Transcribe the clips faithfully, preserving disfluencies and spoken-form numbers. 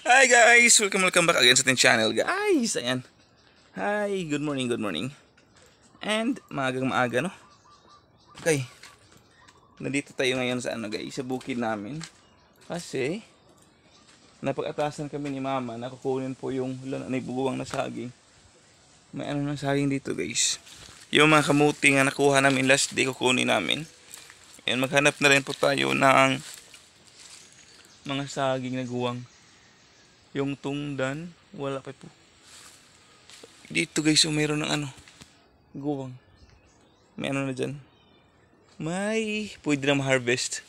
Hi guys! Welcome, welcome back again sa ating channel guys! Ayan. Hi! Good morning, good morning. And maagang maaga no? Okay. Nandito tayo ngayon sa ano guys, sa bukid namin. Kasi napag-atasan kami ni mama na kukunin po yung naibubuwang na saging. May ano na saging dito guys. Yung mga kamuti nga nakuha namin last day kukunin namin. And maghanap na rin po tayo ng mga saging na guwang. Yung tungdan, wala pa po. Dito guys, so mayroon ng ano, guwang. May ano na dyan. May, pwede na ma-harvest.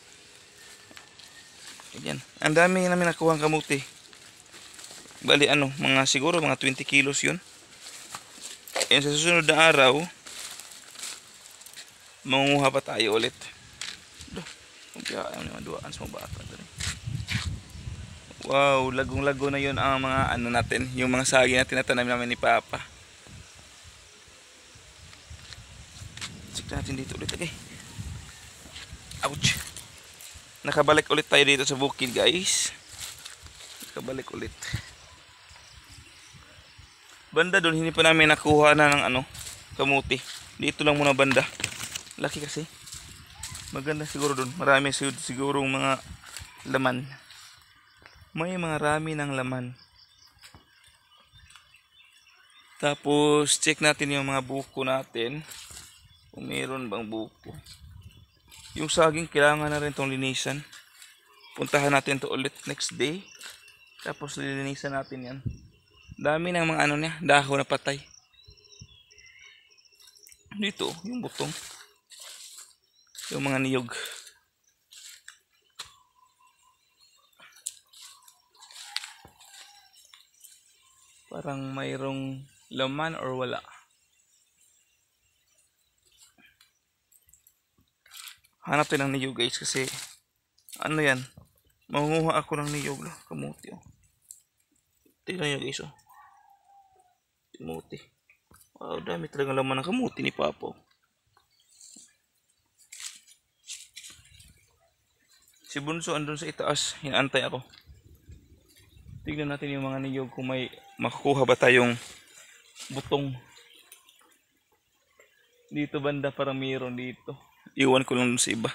Ayan. Ang dami namin nakuha ang kamuti. Bali ano, mga siguro mga twenty kilos yun. And sa susunod na araw, mangunguha pa tayo ulit. Duh, magkakayang mga duwaan sa mga bata. Wow, lagong-lago na yun ang mga ano natin, yung mga saging na tinatanim namin ni Papa. Check natin dito ulit, okay? Ouch! Nakabalik ulit tayo dito sa bukid, guys. Nakabalik ulit. Banda doon, hindi pa namin nakuha na ng ano, kamuti. Dito lang muna banda. Laki kasi. Maganda siguro doon. Marami siguro mga laman. May mga rami ng laman. Tapos check natin yung mga buko natin. Kung meron bang buko. Yung saging kailangan na rin itong linisan. Puntahan natin to ulit next day. Tapos lilinisan natin yan. Dami ng mga ano niya, dahon na patay. Dito, yung butong. Yung mga niyog. Parang mayroong laman or wala. Hanap tayo ng niyog guys kasi ano yan, mangunguha ako ng niyog lah, kamuti oh. Tingnan nyo guys oh. Kamuti. Wow, dami talaga laman ng kamuti ni Papa. Si Bunso andun sa itaas, hinantay ako. Tignan natin yung mga niyog kung may makukuha ba tayong butong. Dito banda parang mayroon dito. Iwan ko lang dun sa iba.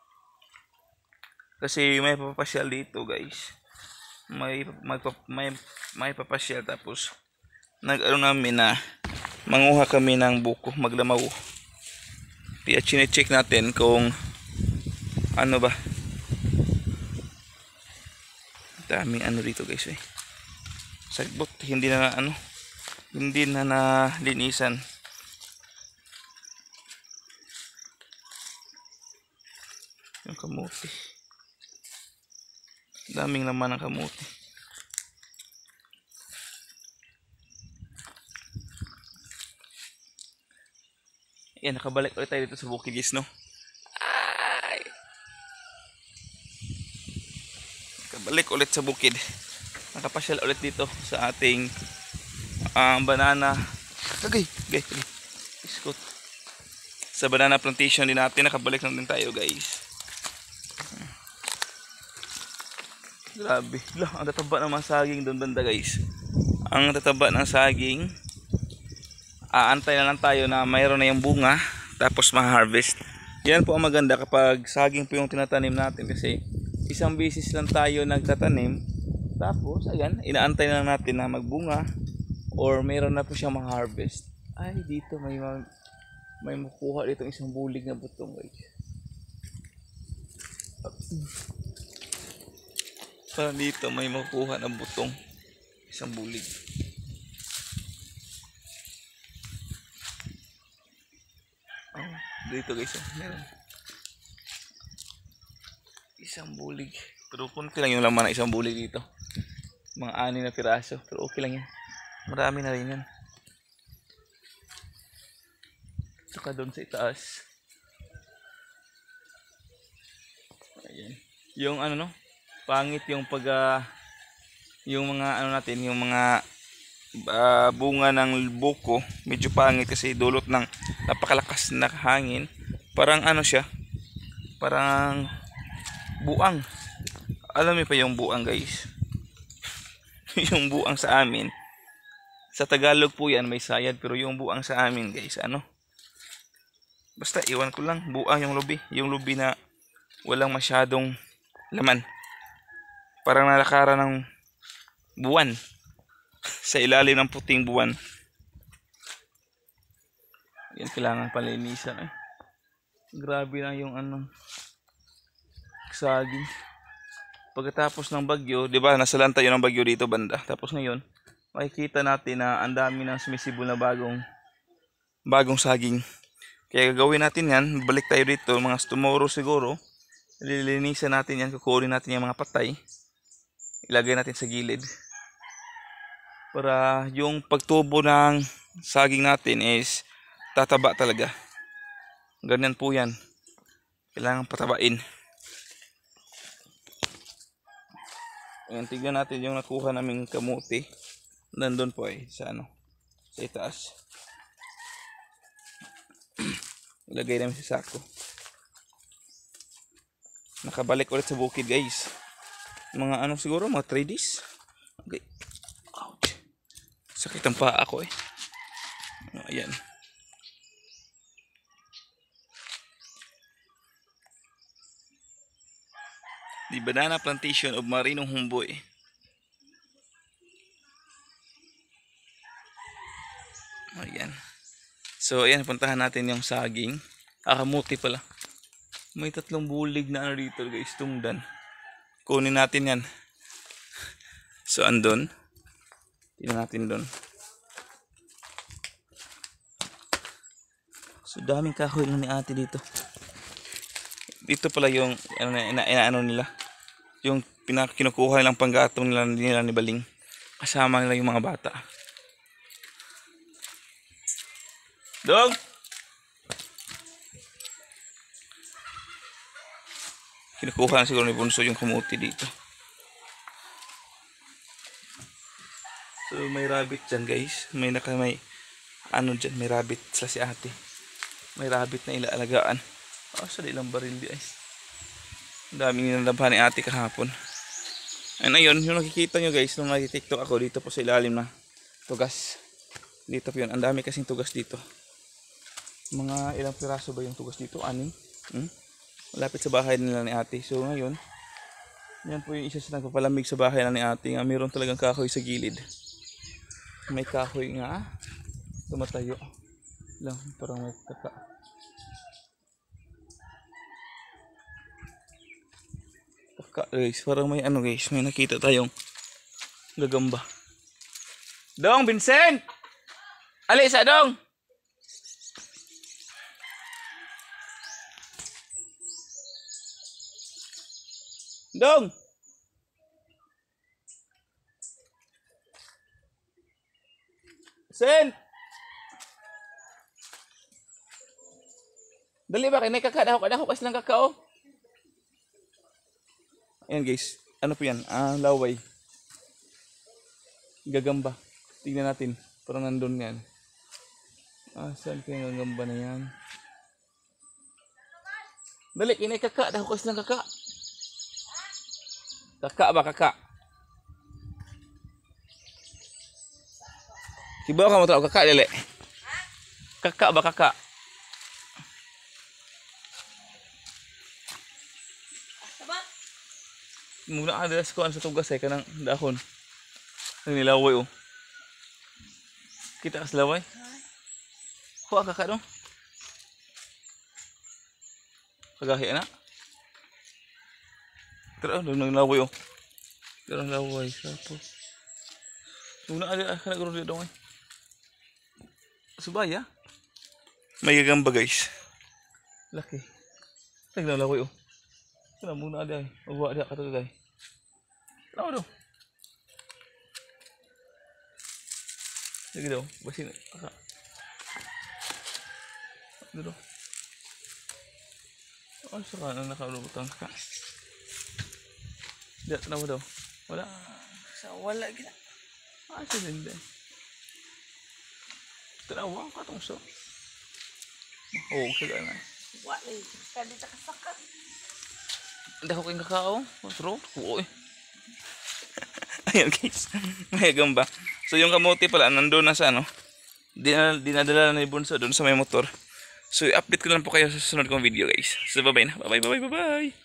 Kasi may papasyal dito guys. May, may, may, may papasyal tapos nag-ano namin na manguha kami ng buko, maglamaw. Kaya chine-check natin kung ano ba. Daming ano dito guys eh. Sagbot, hindi na ano, hindi na nalinisan. Yung kamuti. Daming laman ng kamuti. Ayan, nakabalik ulit tayo dito sa bukid guys, no? Balik ulit sa bukid. Nakapasyal ulit dito sa ating uh, banana. Gagay, gagay, gagay. Iskot. Sa banana plantation din natin. Nakabalik lang din tayo guys. Grabe. Lah, ang tataba ng mga saging doon banda guys. Ang tataba ng saging. Aantay na lang tayo na mayroon na yung bunga. Tapos ma-harvest. Yan po ang maganda kapag saging po yung tinatanim natin kasi isang beses lang tayo nagtatanim tapos ayan, inaantay na lang natin na magbunga or mayroon na po siyang ma-harvest. Ay, dito may may makuha dito isang bulig na butong guys. Parang dito may makuha na butong isang bulig. Oh, dito guys, oh, meron isang bulig. Pero kunti lang yung laman ng isang bulig dito. Mga ani na piraso. Pero okay lang yan. Marami na rin yan. Saka doon sa itaas. Ayan. Yung ano no. Pangit yung pag uh, yung mga ano natin. Yung mga uh, bunga ng buko. Medyo pangit kasi dulot ng napakalakas na hangin. Parang ano siya. Parang buang. Alam niyo pa yung buang guys. Yung buang sa amin, sa Tagalog po yan may sayad, pero yung buang sa amin guys, ano, basta iwan ko lang, buang yung lubi, yung lubi na walang masyadong laman, parang nalakaran ng buwan sa ilalim ng puting buwan. Yan, kailangan palinisan eh. Grabe na yung ano, saging. Pagkatapos ng bagyo, di ba, nasalan tayo ng bagyo dito banda. Tapos ngayon, makikita natin na ang dami ng sumisibol na bagong bagong saging. Kaya gagawin natin yan, balik tayo dito, mga tomorrow siguro. Lilinisan natin yan, kukunin natin yung mga patay. Ilagay natin sa gilid. Para yung pagtubo ng saging natin is tataba talaga. Ganyan po yan. Kailangan patabain. Ayan, tignan natin yung nakuha naming kamuti. Nandun po eh, sa ano, sa itaas. Ilagay namin sa sako. Nakabalik ulit sa bukid guys. Mga ano siguro, mga three days. Okay. Ouch. Sakit ang paa ako eh. Ayan. The banana plantation of Marinong Humboy. Ayan. So ayan, puntahan natin yung saging. Ah, kamuti pala. May tatlong bulig na ano dito guys, tungdan. Kunin natin yan. So andun. Tingnan natin doon. So daming kahoy lang ni ate dito. Dito pala yung ano na ina, ina, ano nila. Yung pinakinukuha nilang panggatong nila, nila ni Baling. Kasama nila yung mga bata. Dong! Kinukuha na siguro ni Bunso yung kamuti dito. So may rabbit dyan guys. May naka may ano dyan, may rabbit sa si ate. May rabbit na ilaalagaan. Oh, sa ilang baril di ay. Ang daming nilalabhan ni ate kahapon. And ayun, yung nakikita nyo guys, nung nag-tiktok ako dito po sa ilalim na tugas. Dito po yun. Ang dami kasing tugas dito. Mga ilang piraso ba yung tugas dito? Anim? Hmm? Malapit sa bahay nila ni ate. So ngayon, yan po yung isa sa nagpapalamig sa bahay na ni ate. Nga mayroon talagang kahoy sa gilid. May kahoy nga. Tumatayo. Lang, parang may kaka. Kaka guys, parang may ano guys. May nakita tayong gagamba. Dong, Vincent! Alisa, Dong! Dong! Sen! Dali ba kayo? Nakakadahok, kadahok kasi lang kakao. Ayan guys, ano po yan? Ah, laway. Gagamba. Tingnan natin. Parang nandun yan. Ah, saan kaya yung gagamba na yan? Dali, kinay kaka. Dahok kasi lang kaka. Kaka ba kaka? Kibaw ka mo tao kaka dili. Kaka ba kaka? Sabat. Muna ada sa kuan sa tugas ay kanang dahon. Ang nilaway oh. Kita kas laway. Kuha kaka dong. Kagahi na. Tara, doon nang laway oh. Tara laway sapo. Muna ada kana guro dito dong. Subaya. May gagamba guys. Laki. Tignan laway oh. Kana muna ada ay. Uwa ada ka to guys. Tara do. Sige daw, basin ka. Dito. Oh, saka na nakalubutang ka. Diyan na mo daw. Wala. Sa wala gina. Ah, sa hindi. Tarawa ka tong so. Oh, sige na. Wala. Kadi ta kasakat. Hindi ko kayong kakao. Masro. Oo eh. Ayan guys, may gamba. So yung kamote pala, nandun na sa ano, dinadala, dinadala na ni Bunso doon sa may motor. So i-update ko na lang po kayo sa susunod kong video guys. So bye bye na, bye bye bye bye bye.